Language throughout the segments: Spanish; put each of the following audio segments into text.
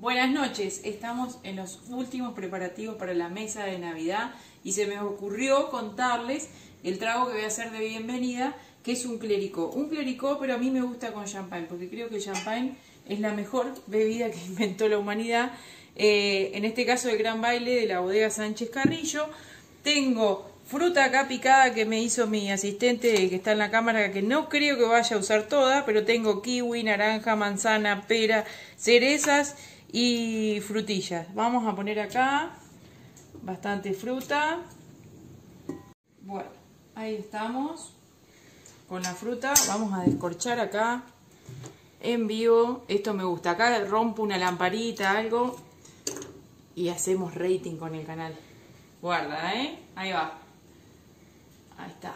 Buenas noches, estamos en los últimos preparativos para la mesa de Navidad y se me ocurrió contarles el trago que voy a hacer de bienvenida, que es un clericó. Un clericó, pero a mí me gusta con champagne, porque creo que el champagne es la mejor bebida que inventó la humanidad. En este caso el Gran Baile de la bodega Sánchez Carrillo. Tengo fruta acá picada que me hizo mi asistente que está en la cámara, que no creo que vaya a usar toda, pero tengo kiwi, naranja, manzana, pera, cerezas y frutillas. Vamos a poner acá bastante fruta. Bueno, ahí estamos con la fruta. Vamos a descorchar acá en vivo. Esto me gusta. Acá rompo una lamparita, algo, y hacemos rating con el canal. Guarda, ahí va. Ahí está.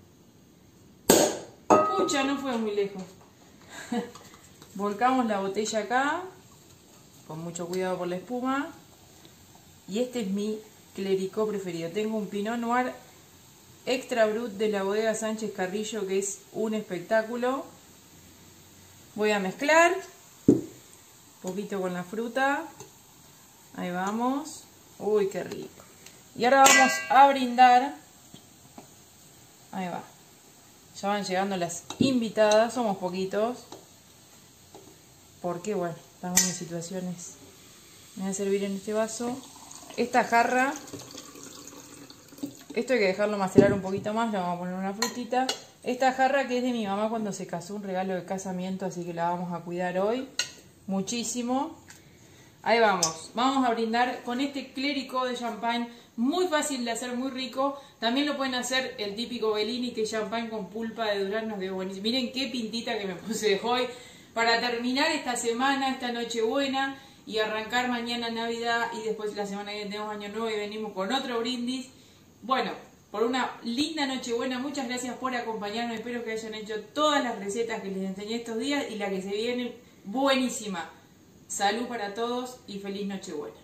Pucha, no fue muy lejos. Volcamos la botella acá, con mucho cuidado por la espuma. Y este es mi clericó preferido. Tengo un Pinot Noir Extra Brut de la bodega Sánchez Carrillo, que es un espectáculo. Voy a mezclar un poquito con la fruta. Ahí vamos. Uy, qué rico. Y ahora vamos a brindar. Ahí va. Ya van llegando las invitadas. Somos poquitos, porque bueno, estamos en situaciones. Me voy a servir en este vaso. Esta jarra, esto hay que dejarlo macerar un poquito más. Le vamos a poner una frutita. Esta jarra, que es de mi mamá cuando se casó, un regalo de casamiento, así que la vamos a cuidar hoy muchísimo. Ahí vamos. Vamos a brindar con este clericó de champagne. Muy fácil de hacer, muy rico. También lo pueden hacer el típico Bellini, que es champagne con pulpa de duraznos, de buenísimo. Miren qué pintita que me puse hoy para terminar esta semana, esta Nochebuena, y arrancar mañana Navidad, y después la semana que viene tenemos Año Nuevo y venimos con otro brindis. Bueno, por una linda Nochebuena. Muchas gracias por acompañarnos. Espero que hayan hecho todas las recetas que les enseñé estos días, y la que se viene buenísima. Salud para todos y feliz Nochebuena.